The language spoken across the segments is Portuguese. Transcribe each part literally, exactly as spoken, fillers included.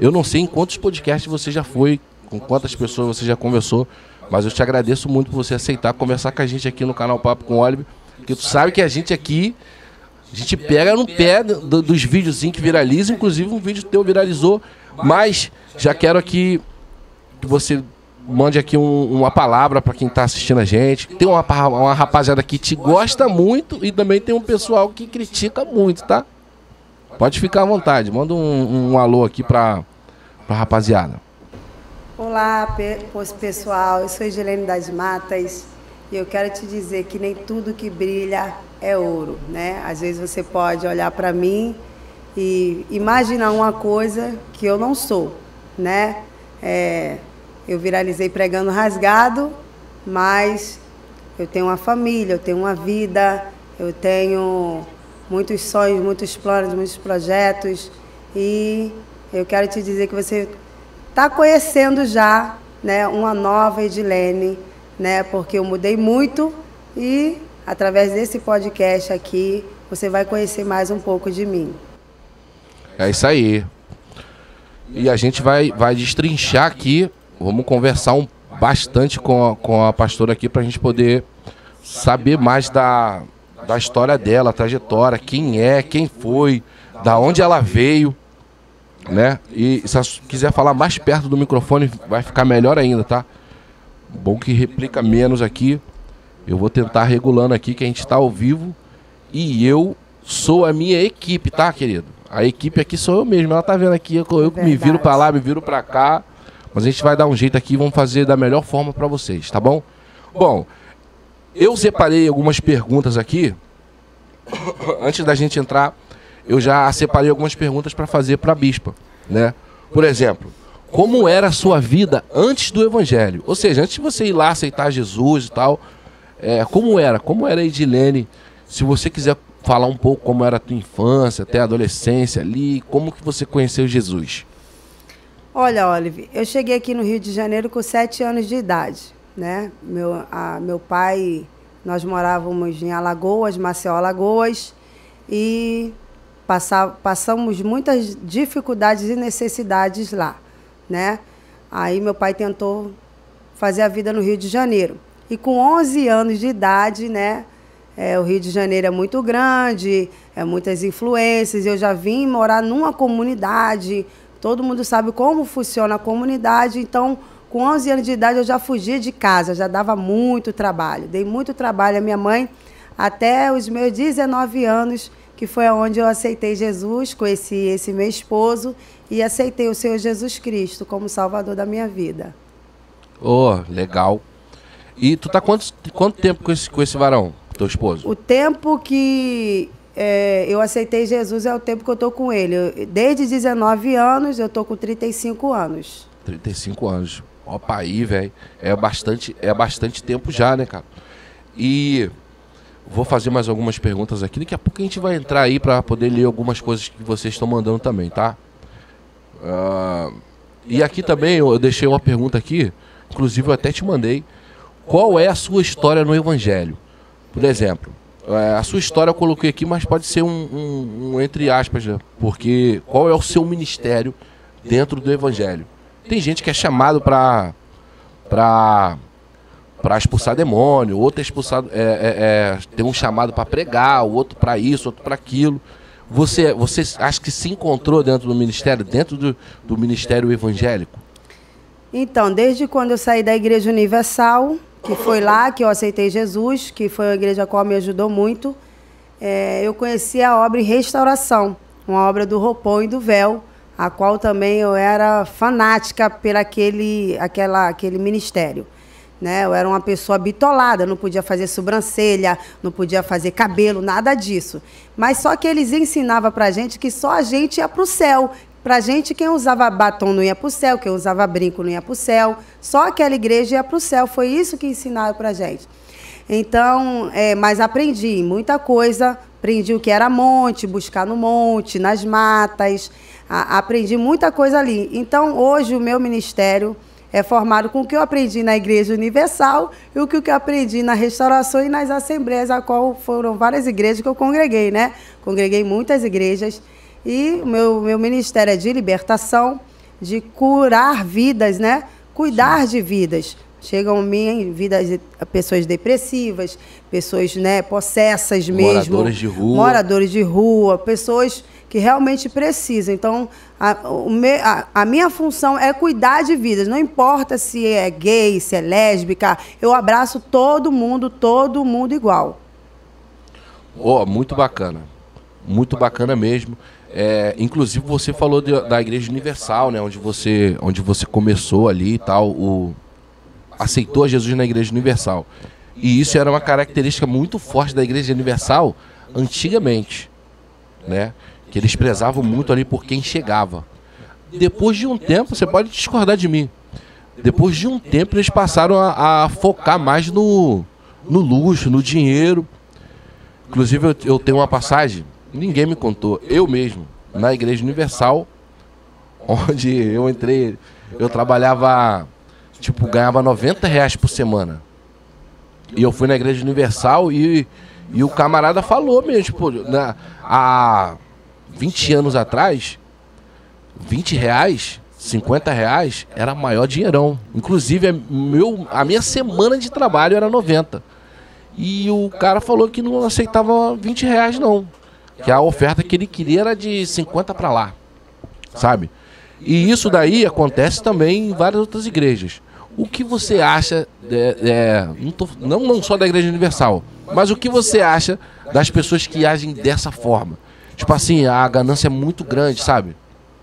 Eu não sei em quantos podcasts você já foi, com quantas pessoas você já conversou, mas eu te agradeço muito por você aceitar conversar com a gente aqui no canal Papo com Oliver, porque tu sabe que a gente aqui, a gente pega no pé do, dos videozinhos que viralizam, inclusive um vídeo teu viralizou, mas já quero aqui que você mande aqui um, uma palavra para quem está assistindo a gente. Tem uma, uma rapaziada que te gosta muito e também tem um pessoal que critica muito, tá? Pode ficar à vontade, manda um, um alô aqui para a rapaziada. Olá, pessoal, eu sou Edilene das Matas e eu quero te dizer que nem tudo que brilha é ouro, né? Às vezes você pode olhar para mim e imaginar uma coisa que eu não sou, né? É, eu viralizei pregando rasgado, mas eu tenho uma família, eu tenho uma vida, eu tenho muitos sonhos, muitos planos, muitos projetos e eu quero te dizer que você está conhecendo já, né, uma nova Edilene, né, porque eu mudei muito e, através desse podcast aqui, você vai conhecer mais um pouco de mim. É isso aí. E a gente vai, vai destrinchar aqui, vamos conversar um, bastante com a, com a pastora aqui para a gente poder saber mais da, da história dela, a trajetória, quem é, quem foi, da onde ela veio. Né? E se quiser falar mais perto do microfone vai ficar melhor ainda, tá? Bom que replica menos aqui. Eu vou tentar regulando aqui que a gente está ao vivo. E eu sou a minha equipe, tá, querido? A equipe aqui sou eu mesmo. Ela tá vendo aqui, eu, eu me viro para lá, me viro para cá. Mas a gente vai dar um jeito aqui e vamos fazer da melhor forma para vocês, tá bom? Bom, eu separei algumas perguntas aqui. Antes da gente entrar, eu já separei algumas perguntas para fazer para a bispa, né? Por exemplo, como era a sua vida antes do evangelho? Ou seja, antes de você ir lá aceitar Jesus e tal, é, como era? Como era a Edilene? Se você quiser falar um pouco como era a tua infância, até a adolescência ali, como que você conheceu Jesus? Olha, Oliver, eu cheguei aqui no Rio de Janeiro com sete anos de idade, né? Meu, a, meu pai, nós morávamos em Alagoas, Maceió, Alagoas, e Passar, passamos muitas dificuldades e necessidades lá, né? Aí meu pai tentou fazer a vida no Rio de Janeiro. E com onze anos de idade, né? É, o Rio de Janeiro é muito grande, é muitas influências. Eu já vim morar numa comunidade, todo mundo sabe como funciona a comunidade. Então, com onze anos de idade, eu já fugia de casa, já dava muito trabalho. Dei muito trabalho à minha mãe até os meus dezenove anos, que foi onde eu aceitei Jesus, conheci esse meu esposo e aceitei o Senhor Jesus Cristo como Salvador da minha vida. Oh, legal. E tu tá quanto, quanto tempo com esse, com esse varão, teu esposo? O tempo que é, eu aceitei Jesus é o tempo que eu tô com ele. Eu, desde dezenove anos, eu tô com trinta e cinco anos. trinta e cinco anos. Opa aí, velho. É bastante, é bastante tempo já, né, cara? E vou fazer mais algumas perguntas aqui. Daqui a pouco a gente vai entrar aí para poder ler algumas coisas que vocês estão mandando também, tá? Uh, e aqui também eu deixei uma pergunta aqui, inclusive eu até te mandei. Qual é a sua história no Evangelho? Por exemplo, a sua história eu coloquei aqui, mas pode ser um, um, um entre aspas, né? Porque qual é o seu ministério dentro do Evangelho? Tem gente que é chamado para para para expulsar demônio, outro é expulsado, é, é, é, tem um chamado para pregar, o outro para isso, outro para aquilo. Você, você acha que se encontrou dentro do ministério, dentro do, do ministério evangélico? Então, desde quando eu saí da Igreja Universal, que foi lá que eu aceitei Jesus, que foi uma igreja a qual me ajudou muito, é, eu conheci a obra em restauração, uma obra do roupão e do véu, a qual também eu era fanática por aquele, aquela, aquele ministério. Né? Eu era uma pessoa bitolada, não podia fazer sobrancelha, não podia fazer cabelo, nada disso. Mas só que eles ensinavam para a gente que só a gente ia para o céu. Para a gente, quem usava batom não ia para o céu, quem usava brinco não ia para o céu. Só aquela igreja ia para o céu. Foi isso que ensinaram para a gente. Então, é, mas aprendi muita coisa. Aprendi o que era monte, buscar no monte, nas matas. A, aprendi muita coisa ali. Então, hoje, o meu ministério é formado com o que eu aprendi na Igreja Universal e o que eu aprendi na restauração e nas assembleias, a qual foram várias igrejas que eu congreguei, né? Congreguei muitas igrejas. E o meu, meu ministério é de libertação, de curar vidas, né? Cuidar Sim. de vidas. Chegam a mim vidas, pessoas depressivas, pessoas, né, possessas mesmo. Moradores de rua. Moradores de rua, pessoas que realmente precisam. Então, a, o me, a, a minha função é cuidar de vidas. Não importa se é gay, se é lésbica, eu abraço todo mundo, todo mundo igual. Oh, muito bacana. Muito bacana mesmo. É, inclusive, você falou de, da Igreja Universal, né, onde você, onde você começou ali e tal, o... aceitou Jesus na Igreja Universal. E isso era uma característica muito forte da Igreja Universal antigamente, né? Que eles prezavam muito ali por quem chegava. Depois de um tempo, você pode discordar de mim, depois de um tempo eles passaram a, a focar mais no, no luxo, no dinheiro. Inclusive eu, eu tenho uma passagem, ninguém me contou, eu mesmo, na Igreja Universal, onde eu entrei, eu trabalhava... Tipo, ganhava noventa reais por semana. E eu fui na Igreja Universal e, e o camarada falou mesmo, tipo, na, há vinte anos atrás, vinte reais, cinquenta reais, era maior dinheirão. Inclusive, a, meu, a minha semana de trabalho era noventa. E o cara falou que não aceitava vinte reais, não. Que a oferta que ele queria era de cinquenta para lá, sabe? E isso daí acontece também em várias outras igrejas. O que você acha, é, é, não, tô, não, não só da Igreja Universal, mas o que você acha das pessoas que agem dessa forma? Tipo assim, a ganância é muito grande, sabe?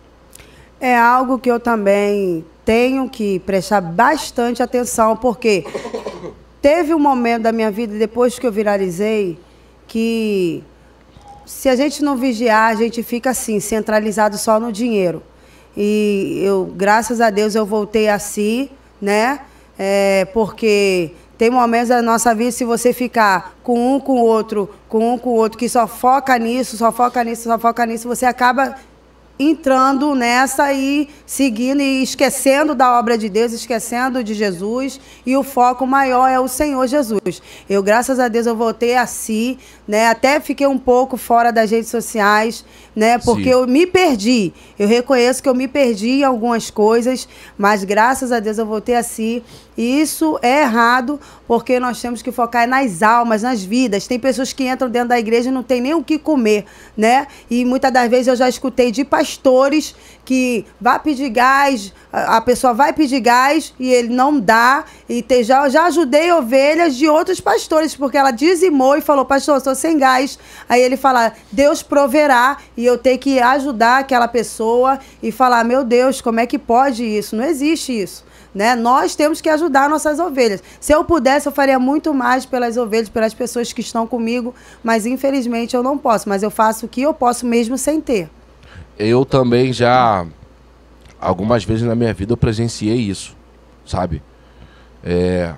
É algo que eu também tenho que prestar bastante atenção, porque teve um momento da minha vida, depois que eu viralizei, que se a gente não vigiar, a gente fica assim, centralizado só no dinheiro. E eu, graças a Deus, eu voltei a si, né? É, porque tem momentos da nossa vida, se você ficar com um com o outro, com um com o outro, que só foca nisso, só foca nisso, só foca nisso, você acaba entrando nessa e seguindo e esquecendo da obra de Deus, esquecendo de Jesus, e o foco maior é o Senhor Jesus. Eu, graças a Deus, eu voltei a si, né? Até fiquei um pouco fora das redes sociais, né? Porque Sim. eu me perdi. Eu reconheço que eu me perdi em algumas coisas, mas graças a Deus eu voltei a si. E isso é errado, porque nós temos que focar nas almas, nas vidas. Tem pessoas que entram dentro da igreja e não tem nem o que comer, né? E muitas das vezes eu já escutei de pastores que vai pedir gás, a pessoa vai pedir gás e ele não dá. E te, já, já ajudei ovelhas de outros pastores, porque ela dizimou e falou, pastor, estou sem gás. Aí ele fala, Deus proverá, e eu tenho que ajudar aquela pessoa e falar, meu Deus, como é que pode isso? Não existe isso. Né? Nós temos que ajudar nossas ovelhas. Se eu pudesse, eu faria muito mais pelas ovelhas, pelas pessoas que estão comigo, mas infelizmente eu não posso. Mas eu faço o que eu posso mesmo sem ter. Eu também já, algumas vezes na minha vida, eu presenciei isso, sabe? É,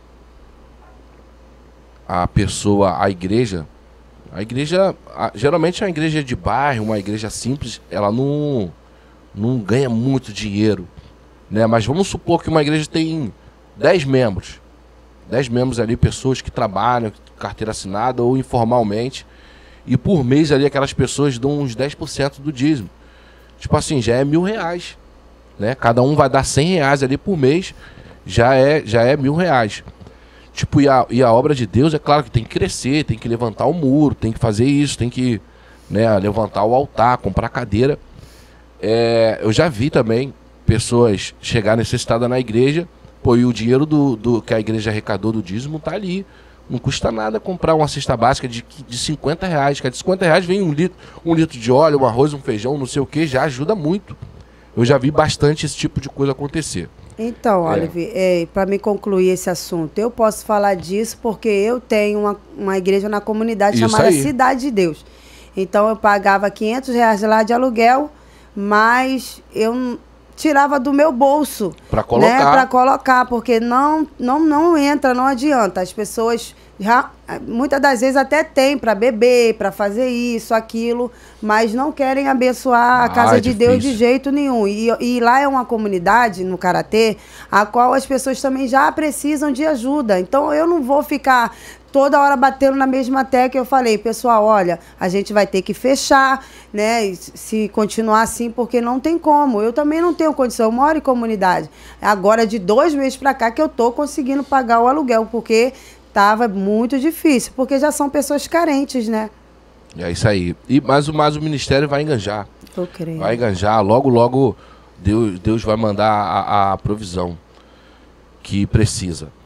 a pessoa, a igreja, a igreja, a, geralmente é uma igreja de bairro, uma igreja simples, ela não, não ganha muito dinheiro. Né? Mas vamos supor que uma igreja tem dez membros. dez membros ali, pessoas que trabalham, carteira assinada ou informalmente. E por mês ali aquelas pessoas dão uns dez por cento do dízimo. Tipo assim, já é mil reais. Né? Cada um vai dar cem reais ali por mês. Já é, já é mil reais. Tipo, e a, e a obra de Deus, é claro que tem que crescer, tem que levantar o muro, tem que fazer isso, tem que, né, levantar o altar, comprar cadeira. É, eu já vi também pessoas chegar necessitadas na igreja, pô, e o dinheiro do, do, que a igreja arrecadou do dízimo tá ali. Não custa nada comprar uma cesta básica de, de cinquenta reais. Que de cinquenta reais vem um litro, um litro de óleo, um arroz, um feijão, não sei o que, já ajuda muito. Eu já vi bastante esse tipo de coisa acontecer. Então, é. Oliver, é, para me concluir esse assunto, eu posso falar disso porque eu tenho uma, uma igreja na comunidade Isso chamada aí. Cidade de Deus. Então eu pagava quinhentos reais lá de aluguel, mas eu tirava do meu bolso. Para colocar. Né, para colocar, porque não, não, não entra, não adianta. As pessoas Já, muitas das vezes até tem para beber, para fazer isso, aquilo, mas não querem abençoar a Ah, casa é de Deus de difícil. jeito nenhum. E, e lá é uma comunidade, no Karatê, a qual as pessoas também já precisam de ajuda. Então eu não vou ficar toda hora batendo na mesma tecla. Eu falei, pessoal, olha, a gente vai ter que fechar, né? E se continuar assim, porque não tem como. Eu também não tenho condição, eu moro em comunidade. Agora, de dois meses para cá, que eu tô conseguindo pagar o aluguel, porque tava muito difícil, porque já são pessoas carentes, né? É isso aí. E, mas, o- mas o ministério vai enganjar. Tô crendo. Vai enganjar. Logo, logo, Deus, Deus vai mandar a, a provisão que precisa.